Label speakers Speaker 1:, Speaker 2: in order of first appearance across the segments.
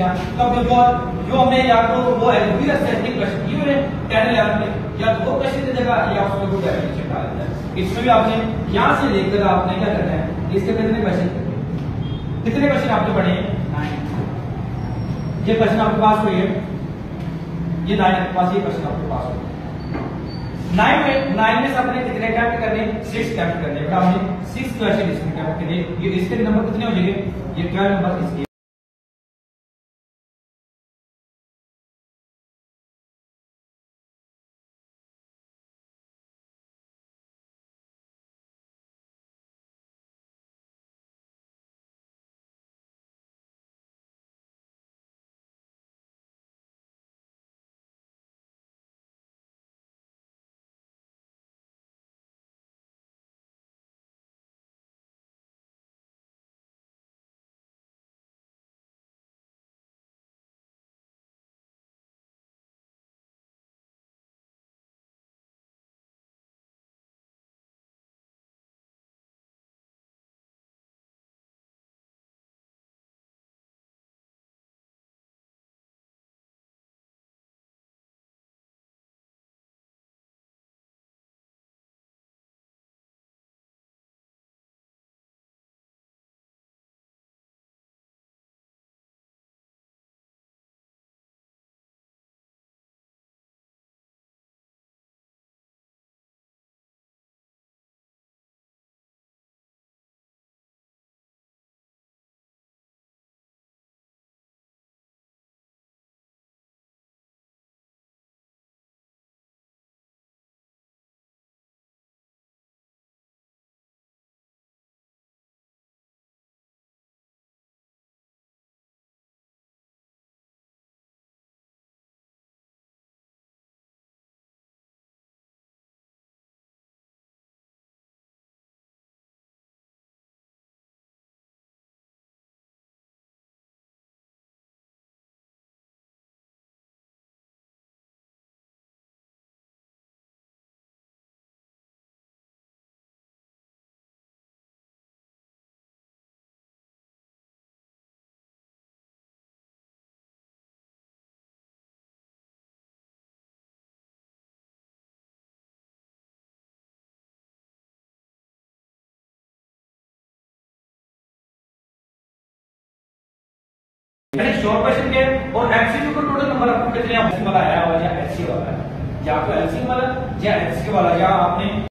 Speaker 1: देना। तो जो हमने या तो वो एलबीएस सेटिंग क्वेश्चन की हुए 10 11 में, या तो वो क्वेश्चन दे देगा या उसमें कोई डेफिनेशन डाल देगा। इसमें भी आपने यहां से लेकर आपने क्या करना है, इसके कितने क्वेश्चन आपने पढ़े हैं? 9। ये क्वेश्चन आपके पास हुई है, ये 9 आपके पास, ये क्वेश्चन आपके पास हुई 9 में से आपने कितने अटेम्प्ट करने? 6 अटेम्प्ट करने। बेटा हमने 6 क्वेश्चन इसमें अटेम्प्ट करे। ये इसके नंबर कितने हो जाएंगे? ये 12 नंबर इसके। शॉर्ट क्वेश्चन के और एमसीक्यू का टोटल नंबर आपको कितने वाला आया हुआ, या एचसी वाला है, या तो एलसी वाला या एचसी वाला, या आपने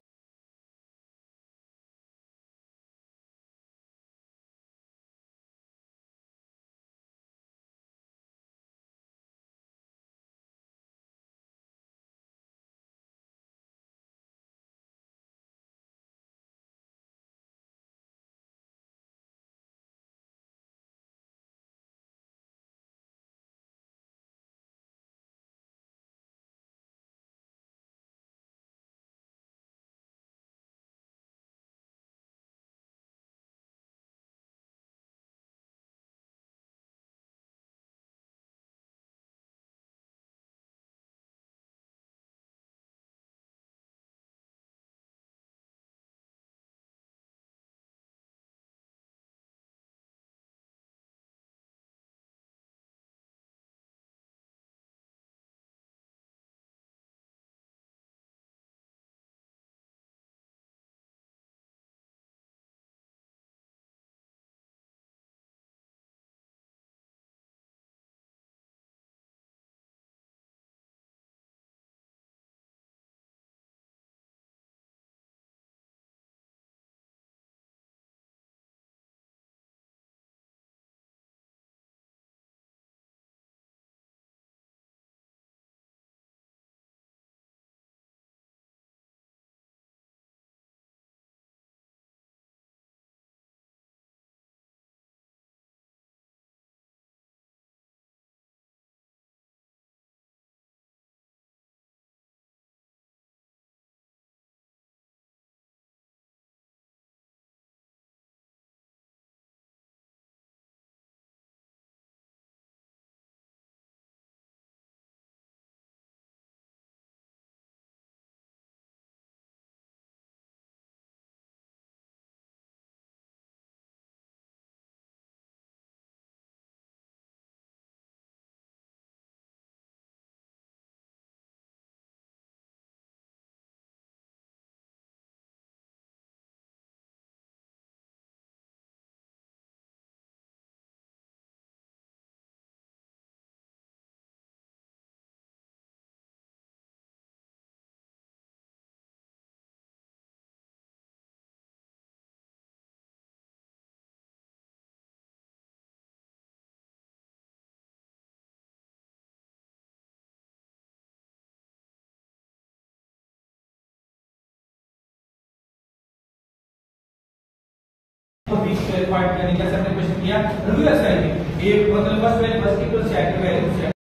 Speaker 1: बीच क्वालिफाइड करने जैसे हमने क्वेश्चन किया रिव्यू एक्सरसाइज में, ये मतलब first variable equal second variable